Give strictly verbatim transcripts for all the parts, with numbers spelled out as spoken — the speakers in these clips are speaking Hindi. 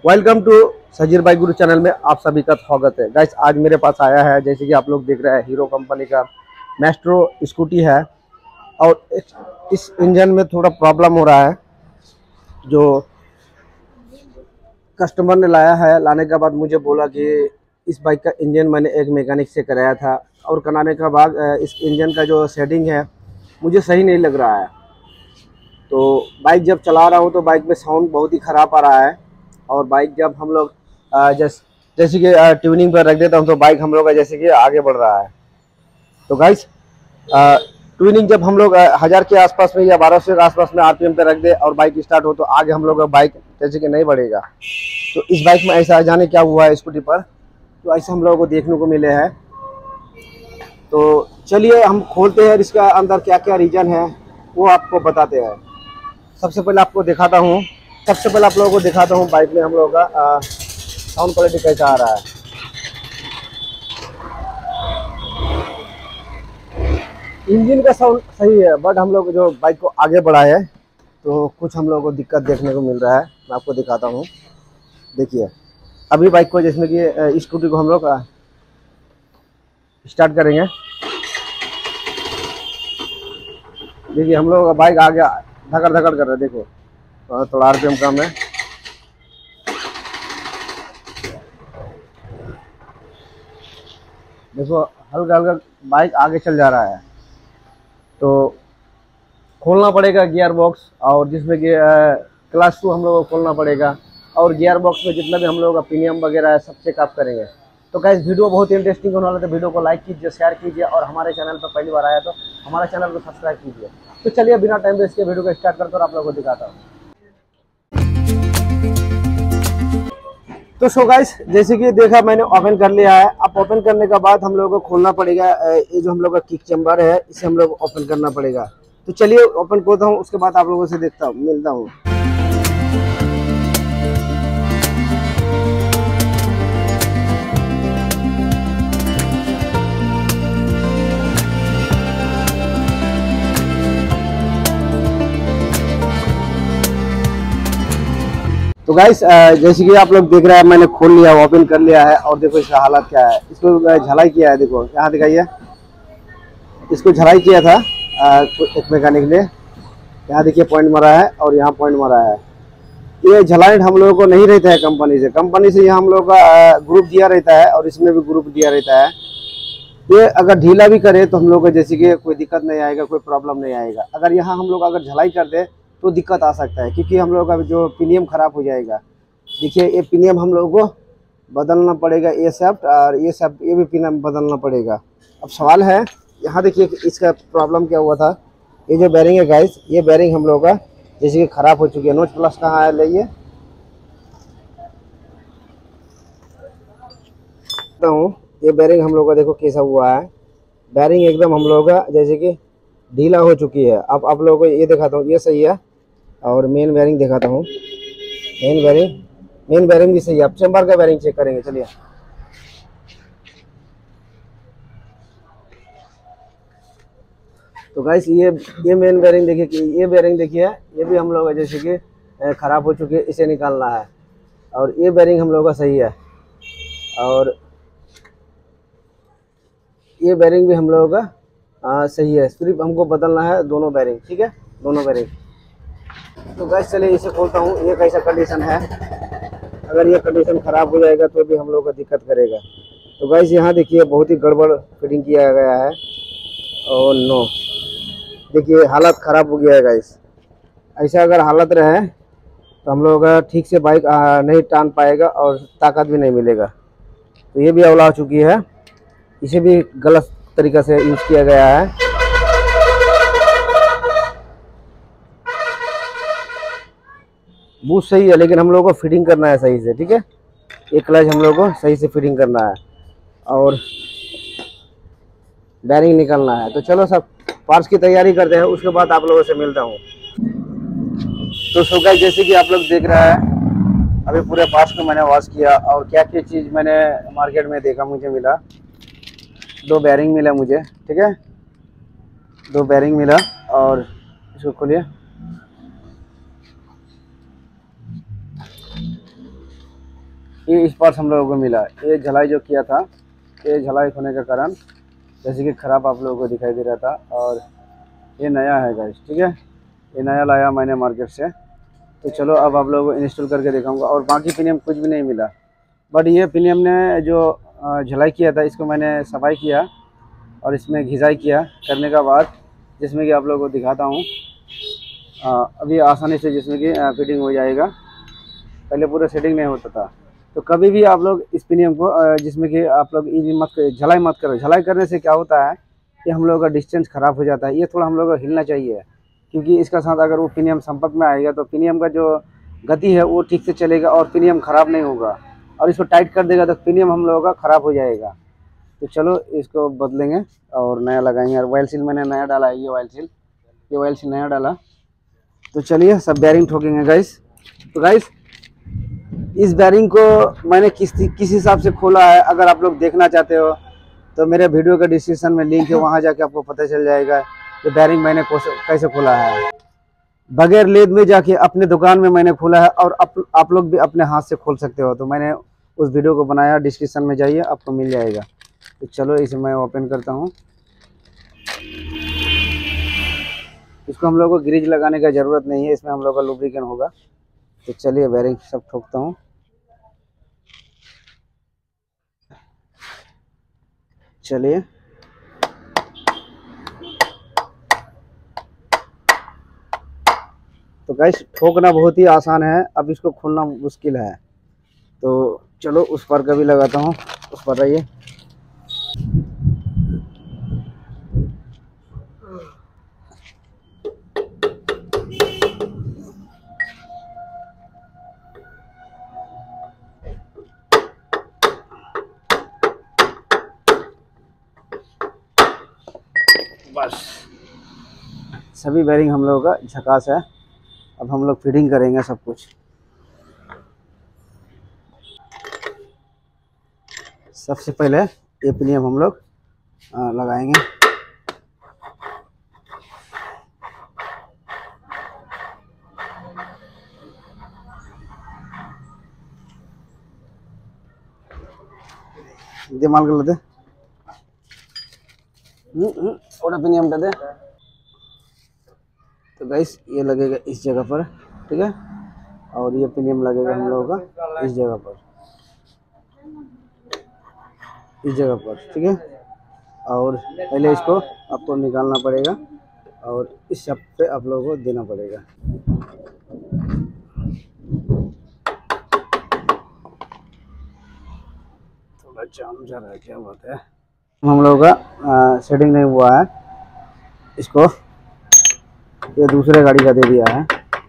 वेलकम टू सजीर बाइक गुरु चैनल में आप सभी का स्वागत है। गाइस आज मेरे पास आया है, जैसे कि आप लोग देख रहे हैं, हीरो कंपनी का मैस्ट्रो स्कूटी है। और इस, इस इंजन में थोड़ा प्रॉब्लम हो रहा है। जो कस्टमर ने लाया है, लाने के बाद मुझे बोला कि इस बाइक का इंजन मैंने एक मैकेनिक से कराया था और कराने के बाद इस इंजन का जो सेटिंग है मुझे सही नहीं लग रहा है। तो बाइक जब चला रहा हूँ तो बाइक में साउंड बहुत ही ख़राब आ रहा है। और बाइक जब हम लोग जैसे जैसे कि ट्यूनिंग पर रख देता हूँ तो बाइक हम लोग का जैसे कि आगे बढ़ रहा है। तो गाइस ट्यूनिंग जब हम लोग हज़ार के आसपास में या बारह सौ के आसपास में आरपीएम पे रख दे और बाइक स्टार्ट हो तो आगे हम लोग का बाइक जैसे कि नहीं बढ़ेगा। तो इस बाइक में ऐसा जाने क्या हुआ है स्कूटी पर, तो ऐसा हम लोगों को देखने को मिले हैं। तो चलिए हम खोलते हैं, इसका अंदर क्या क्या रीजन है वो आपको बताते हैं। सबसे पहले आपको दिखाता हूँ सबसे पहले आप लोगों को दिखाता हूँ बाइक में हम लोगों का साउंड क्वालिटी कैसा आ रहा है। इंजन का साउंड सही है, बट हम लोग जो बाइक को आगे बढ़ाए है तो कुछ हम लोगों को दिक्कत देखने को मिल रहा है। मैं आपको दिखाता हूँ। देखिए अभी बाइक को जिसमें कि स्कूटी को हम लोग स्टार्ट करेंगे। देखिए हम लोग बाइक आगे धकड़ धकड़ कर रहे हैं। देखो थोड़ा आरपीएम कम है। देखो हल्का हल्का बाइक आगे चल जा रहा है। तो खोलना पड़ेगा गियर बॉक्स, और जिसमें कि क्लास टू हम लोग को खोलना पड़ेगा। और गियर बॉक्स में जितना भी हम लोग का प्रीमियम वगैरह है सब चेकअप करेंगे। तो गाइस वीडियो बहुत ही इंटरेस्टिंग होने वाला है, तो वीडियो को लाइक कीजिए, शेयर कीजिए, और हमारे चैनल पर पहली बार आया तो हमारे चैनल को सब्सक्राइब कीजिए। तो चलिए बिना टाइम वेस्ट के वीडियो को स्टार्ट करते और आप लोगों को दिखाता हूँ। तो सो गाइस जैसे कि देखा मैंने ओपन कर लिया है। अब ओपन करने के बाद हम लोगों को खोलना पड़ेगा। ये जो हम लोग का किक चैम्बर है इसे हम लोग ओपन करना पड़ेगा। तो चलिए ओपन करता हूँ, उसके बाद आप लोगों से देखता हूँ मिलता हूँ। तो गाइस जैसे कि आप लोग देख रहे हैं मैंने खोल लिया, ओपन कर लिया है। और देखो इसका हालत क्या है। इसको झलाई किया है। देखो यहाँ दिखाइए, इसको झलाई किया था एक मैकेनिक ने। यहाँ देखिए पॉइंट मारा है और यहाँ पॉइंट मारा है। ये झलाई हम लोगों को नहीं रहता है कंपनी से। कंपनी से यहाँ हम लोग का ग्रुप दिया रहता है और इसमें भी ग्रुप दिया रहता है। ये अगर ढीला भी करे तो हम लोग को जैसे कि कोई दिक्कत नहीं आएगा, कोई प्रॉब्लम नहीं आएगा। अगर यहाँ हम लोग अगर झलाई कर दे तो दिक्कत आ सकता है, क्योंकि हम लोग का जो पिनियम खराब हो जाएगा। देखिए ये पिनियम हम लोग को बदलना पड़ेगा, ये सब और ये सब ये भी पिनियम बदलना पड़ेगा। अब सवाल है यहाँ देखिए इसका प्रॉब्लम क्या हुआ था। ये जो बैरिंग है गाइस, ये बैरिंग हम लोग का जैसे कि खराब हो चुकी है। नोच प्लस कहाँ है, लाइए हूँ। ये बैरिंग हम लोग का देखो कैसा हुआ है। बैरिंग एकदम हम लोग का जैसे कि ढीला हो चुकी है। अब आप लोगों को ये दिखाता हूँ, ये सही है। और मेन बैरिंग दिखाता हूँ। मेन बैरिंग मेन बैरिंग भी सही है। अब चैम्बर का बैरिंग चेक करेंगे। चलिए तो गाइस ये ये मेन बैरिंग देखिए कि ये बैरिंग देखिए, ये भी हम लोग जैसे कि खराब हो चुकी है, इसे निकालना है। और ये बैरिंग हम लोग का सही है। और ये बैरिंग भी हम लोगों का आ, सही है। सिर्फ हमको बदलना है दोनों बैरिंग। ठीक है, दोनों बैरिंग। तो गाइस चलिए इसे खोलता हूँ। ये कैसा कंडीशन है। अगर ये कंडीशन ख़राब हो जाएगा तो भी हम लोग का दिक्कत करेगा। तो गाइस यहाँ देखिए बहुत ही गड़बड़ फिटिंग किया गया है। और नो देखिए हालत ख़राब हो गया है गाइस। ऐसा अगर हालत रहे तो हम लोग ठीक से बाइक नहीं टान पाएगा और ताकत भी नहीं मिलेगा। तो ये भी अवला हो चुकी है, इसे भी गलत तरीक़े से यूज़ किया गया है। बूस्ट सही है लेकिन हम लोगों को फिटिंग करना है सही से। ठीक है, एक क्लच हम लोग को सही से फिटिंग करना है और बैरिंग निकालना है। तो चलो सब पार्ट्स की तैयारी करते हैं, उसके बाद आप लोगों से मिलता हूँ। तो सो गाइस जैसे कि आप लोग देख रहे हैं अभी पूरे पार्ट्स को मैंने वॉश किया। और क्या क्या चीज़ मैंने मार्केट में देखा, मुझे मिला दो बैरिंग मिला मुझे। ठीक है, दो बैरिंग मिला। और इसको खोलिए। ये इस पार्ट हम लोगों को मिला। ये झलाई जो किया था, ये झलाई होने के कारण जैसे कि ख़राब आप लोगों को दिखाई दे रहा था। और ये नया है गाइस, ठीक है, ये नया लाया मैंने मार्केट से। तो चलो अब आप लोगों को इंस्टॉल करके दिखाऊंगा। और बाकी पिनियम कुछ भी नहीं मिला, बट ये पिनियम ने जो झलाई किया था इसको मैंने सफाई किया और इसमें घिसाई किया करने का बाद, जिसमें कि आप लोगों को दिखाता हूँ अभी आसानी से, जिसमें कि फिटिंग हो जाएगा। पहले पूरा सेटिंग नहीं होता था। तो कभी भी आप लोग इस पिनियम को जिसमें कि आप लोग इजी मत झलाई मत करो। झलाई करने से क्या होता है कि हम लोगों का डिस्टेंस ख़राब हो जाता है। ये थोड़ा हम लोगों को हिलना चाहिए, क्योंकि इसका साथ अगर वो पिनियम संपर्क में आएगा तो पिनियम का जो गति है वो ठीक से चलेगा और पिनियम ख़राब नहीं होगा। और इसको टाइट कर देगा तो पिनियम हम लोगों का ख़राब हो जाएगा। तो चलो इसको बदलेंगे और नया लगाएंगे। और ऑयल सील मैंने नया डाला है, ये ऑयल सील ये ऑयल सील नया डाला। तो चलिए सब बेयरिंग ठोकेंगे गाइस। तो गाइस इस बेयरिंग को मैंने किस किस हिसाब से खोला है, अगर आप लोग देखना चाहते हो तो मेरे वीडियो के डिस्क्रिप्शन में लिंक है, वहाँ जाके आपको पता चल जाएगा कि बेयरिंग मैंने कैसे खोला है। बगैर लेद में जाके अपने दुकान में मैंने खोला है, और आप, आप लोग भी अपने हाथ से खोल सकते हो। तो मैंने उस वीडियो को बनाया, डिस्क्रिप्शन में जाइए आपको मिल जाएगा। तो चलो इसे मैं ओपन करता हूँ। इसको हम लोग को ग्रीज लगाने का ज़रूरत नहीं है, इसमें हम लोग का लुब्रिकेंट होगा। तो चलिए बेयरिंग सब ठोकता हूँ। चलिए तो गाइस ठोकना बहुत ही आसान है, अब इसको खोलना मुश्किल है। तो चलो उस पर का भी लगाता हूँ, उस पर रहिए। बस सभी बेयरिंग हम लोगों का झकास है। अब हम लोग फिटिंग करेंगे सब कुछ। सबसे पहले ये पिनियम हम लोग लगाएंगे। दिमाग कर लेते थोड़ा पिनियम दे दे। तो गाइस ये लगेगा इस जगह पर, ठीक है, और ये पिनियम लगेगा हम लोगों का इस जगह पर, इस जगह पर, ठीक है। और पहले इसको आपको निकालना पड़ेगा और इस शप पे आप लोगों को देना पड़ेगा। थोड़ा जाम जा रहा है, क्या बात है। हम लोगों का सेटिंग नहीं हुआ है, इसको ये दूसरे गाड़ी का दे दिया है।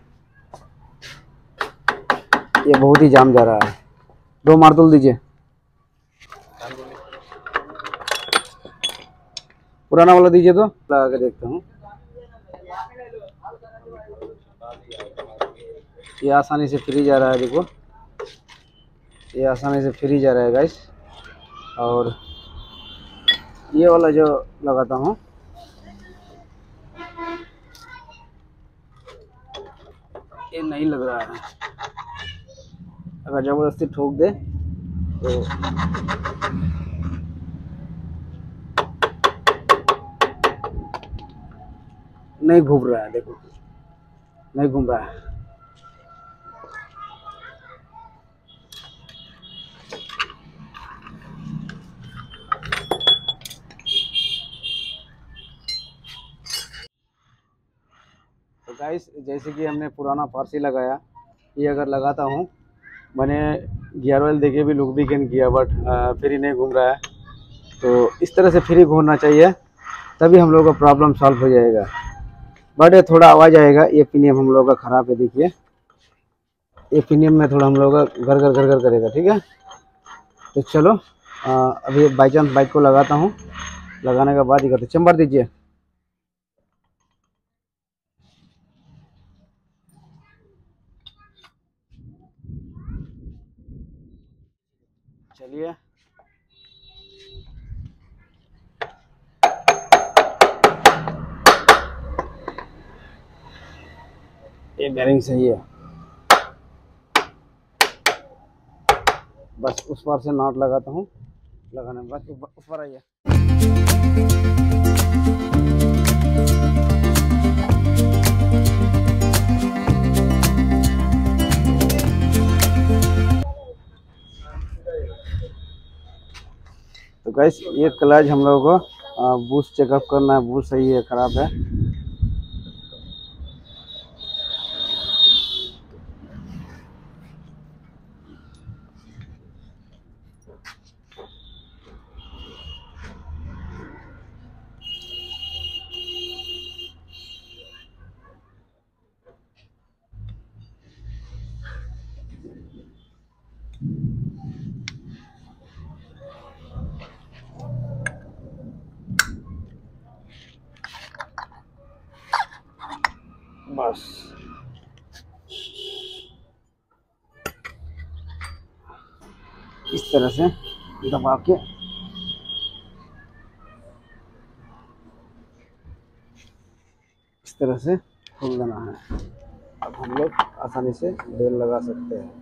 ये बहुत ही जाम जा रहा है। दो मार्तुल दीजिए, पुराना वाला दीजिए तो लगा के देखता हूँ। ये आसानी से फ्री जा रहा है, देखो ये आसानी से फ्री जा रहा है गाइस। और ये वाला जो लगाता हूँ ये नहीं लग रहा है। अगर ज़बरदस्ती ठोक दे तो नहीं घूम रहा है, देखो नहीं घूम रहा है। तो गाइस जैसे कि हमने पुराना फारसी लगाया, ये अगर लगाता हूँ, मैंने गियर ऑयल देके भी लुब्रिकेंट किया, बट फ्री नहीं घूम रहा है। तो इस तरह से फ्री घूमना चाहिए, तभी हम लोग का प्रॉब्लम सॉल्व हो जाएगा। बट थोड़ा आवाज़ आएगा, ये पिनियम हम लोग का ख़राब है। देखिए ये पिनियम में थोड़ा हम लोग का घर घर घर घर करेगा, ठीक है। तो चलो आ, अभी बाई चांस बाइक को लगाता हूँ, लगाने के बाद ही करते। चैम्बर दीजिए। चलिए ये बेरिंग सही है। बस उस पार से नॉट लगाता हूँ, लगाने के बाद उस पर आइए। तो गाइस ये क्लच हम लोगों को बूस्ट चेकअप करना है, बूस्ट सही है खराब है। बस इस तरह से दबा के इस तरह से खोल देना है। अब हम लोग आसानी से बेल लगा सकते हैं।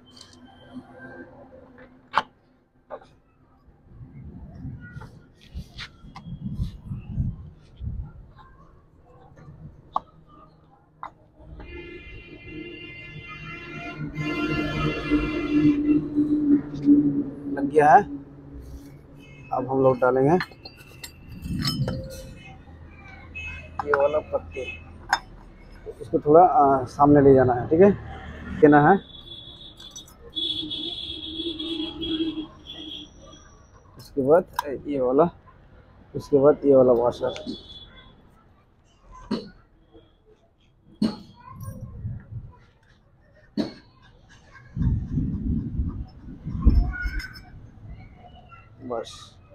लग गया है। अब हम लोग डालेंगे ये वाला पत्ती, इसको थोड़ा आ, सामने ले जाना है, ठीक है, देना है। उसके बाद ये वाला, उसके बाद ये वाला वॉशर। बस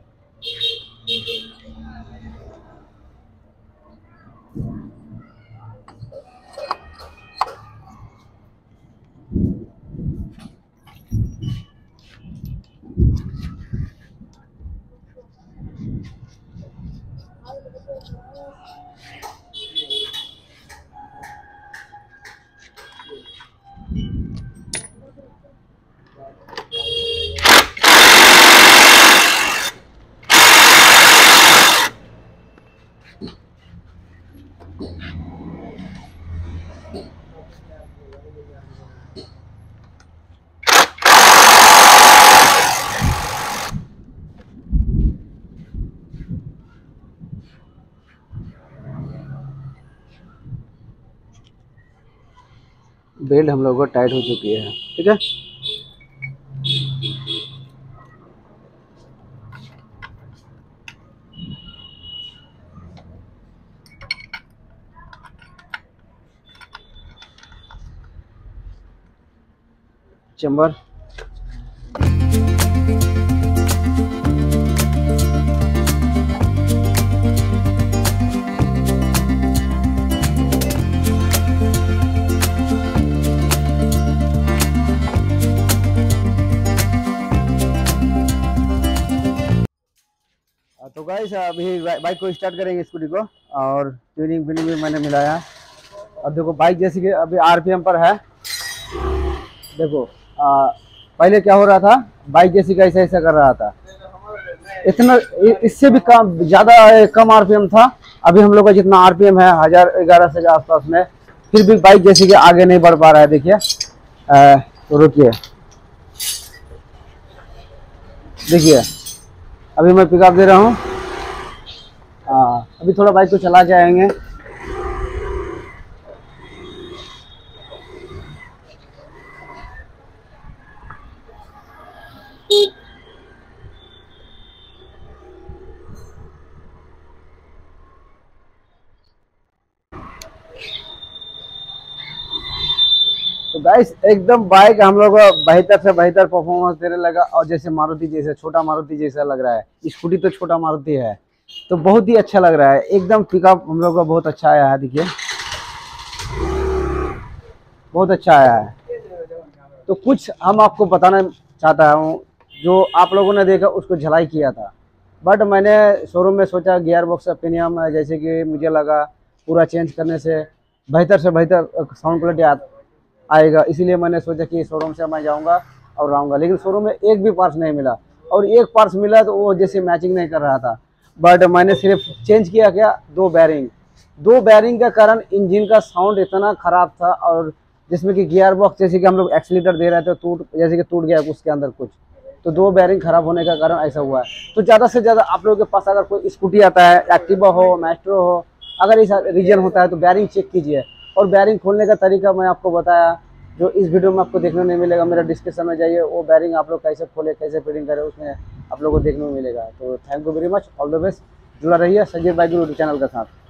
बेल्ट हम लोगों को टाइट हो चुकी है, ठीक है। चेंबर तो गाइस अभी बाइक को स्टार्ट करेंगे, स्कूटी को, और ट्यूनिंग व्यूनिंग भी मैंने मिलाया। अब देखो बाइक जैसे कि अभी आरपीएम पर है। देखो आ, पहले क्या हो रहा था, बाइक जैसी का ऐसा ऐसा कर रहा था, इतना इससे भी कम ज़्यादा कम आरपीएम था। अभी हम लोग का जितना आरपीएम है हजार ग्यारह से आसपास में, फिर भी बाइक जैसे कि आगे नहीं बढ़ पा रहा है। देखिए तो रुकिए, देखिए अभी मैं पिकअप दे रहा हूँ। हाँ अभी थोड़ा बाइक को चला के आएंगे। तो गाइस एकदम बाइक हम लोग बेहतर से बेहतर परफॉर्मेंस देने लगा, और जैसे मारुति जैसे छोटा मारुति जैसा लग रहा है। स्कूटी तो छोटा मारुति है, तो बहुत ही अच्छा लग रहा है। एकदम पिकअप हम लोग का बहुत अच्छा आया है, देखिए बहुत अच्छा आया है। तो कुछ हम आपको बताना चाहता हूँ, जो आप लोगों ने देखा उसको झलाई किया था, बट मैंने शोरूम में सोचा गियर बॉक्स प्रीमियम जैसे कि मुझे लगा पूरा चेंज करने से बेहतर से बेहतर साउंड क्वालिटी आएगा, इसीलिए मैंने सोचा कि शोरूम से मैं जाऊंगा और लाऊंगा, लेकिन शोरूम में एक भी पार्ट्स नहीं मिला, और एक पार्ट्स मिला तो वो जैसे मैचिंग नहीं कर रहा था। बट मैंने सिर्फ चेंज किया क्या, दो बैरिंग दो बैरिंग के कारण इंजन का साउंड इतना ख़राब था, और जिसमें कि गियर बॉक्स जैसे कि हम लोग एक्सीलेटर दे रहे थे टूट जैसे कि टूट गया उसके अंदर कुछ, तो दो बैरिंग खराब होने का कारण ऐसा हुआ है। तो ज़्यादा से ज़्यादा आप लोगों के पास अगर कोई स्कूटी आता है, एक्टिवा हो, मैस्ट्रो हो, अगर ऐसा रीजन होता है तो बैरिंग चेक कीजिए। और बैरिंग खोलने का तरीका मैं आपको बताया, जो इस वीडियो में आपको देखने नहीं मिलेगा, मेरा डिस्क्रिप्शन में जाइए, वो बैरिंग आप लोग कैसे खोले, कैसे फिटिंग करें, उसमें आप लोगों को देखने को मिलेगा। तो thank you very much, all the best. जुड़ा रहिए संजीव बाइक गुरु चैनल के साथ।